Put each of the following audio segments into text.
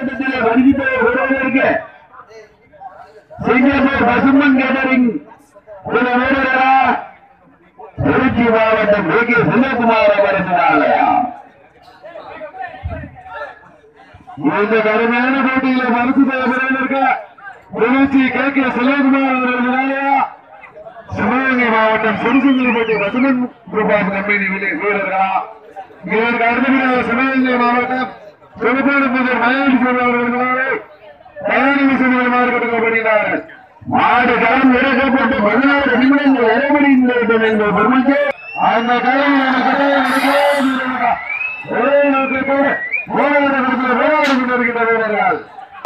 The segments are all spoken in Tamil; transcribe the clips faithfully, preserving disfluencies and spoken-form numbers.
மாவட்டத்தில் வருகின்ற ஒருவருக்கு சிங்கப்பூர் பசுமன் கேட்டரிங் ஒரு வீரரா திருச்சி மாவட்டம் ஏ கே செல்லகுமார் அவரது ஆலயம். இந்த கடுமையான போட்டியில மனசு இருக்க திருச்சி கே கே செல்லகுமார் அவரது ஆலயம். சிவகங்கை மாவட்டம் சிறுசங்கல்பட்டு பசுமன் பிரபாஸ் கம்பெனி வீரர்களா. இதற்கு அடுத்தபடியாக சிவகங்கை மாவட்டம் திருப்பூர் முதல் மயிலாடி அவர்களுக்காக பயணி செல்வமாறு கொடுக்கப்படுகிறார்கள். மாடு களம் இறக்கப்பட்டு பதினாறு நிமிடங்கள் இடைவெளியில் எங்கள் பெருமைக்கு அந்த களம் ஒரே நோக்கத்தோடு போராட்டத்தில் போராடி கொண்டிருக்கின்ற வீரர்கள்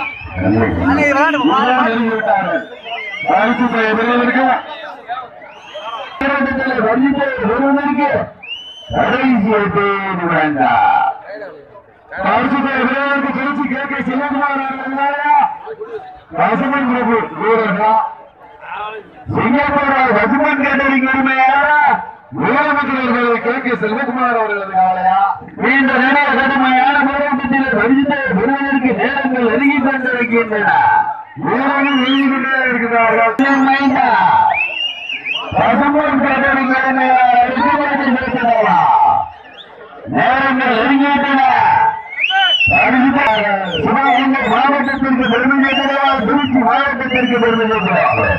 வருவதற்கு கடைசி வேண்டாம். திருச்சி கே கே செல்லகுமார் பசுமன் பிரபு வீரர்களா. சிங்கப்பூர் பசுமன் கேட்டரிங் உரிமையாளர் முதலமைச்சர்கள் கே கே செல்வகுமார் அவர்களது ஆலயா. நீண்ட நேர கடுமையான போராட்டத்தில் வருகின்ற பெறுவதற்கு நேரங்கள் நெருங்கி கொண்டிருக்கின்றன. வீரர்கள் எழுதி கொண்டே இருக்கிறார்கள். பசுமன் கேட்டரிங் உரிமையாளர் நேரங்கள் நெருங்கிவிட்டன. சிவகங்கை மாவட்டத்திற்கு பெருமை சேர்க்கிறார். திருச்சி மாவட்டத்திற்கு பெருமை சேர்க்கிறார்.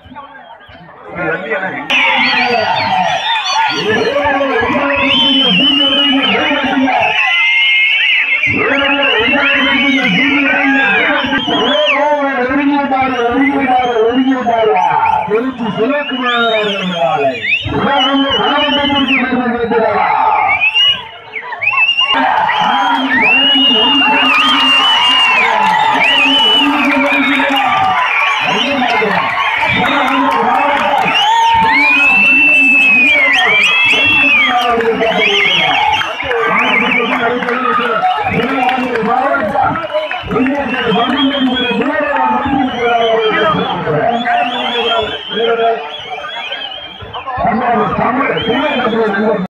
திருச்சி சிவகுமார் அவர்கள் சிவகங்கை மாவட்டத்திற்கு பெருமை சேர்க்கிறார். தமிழ்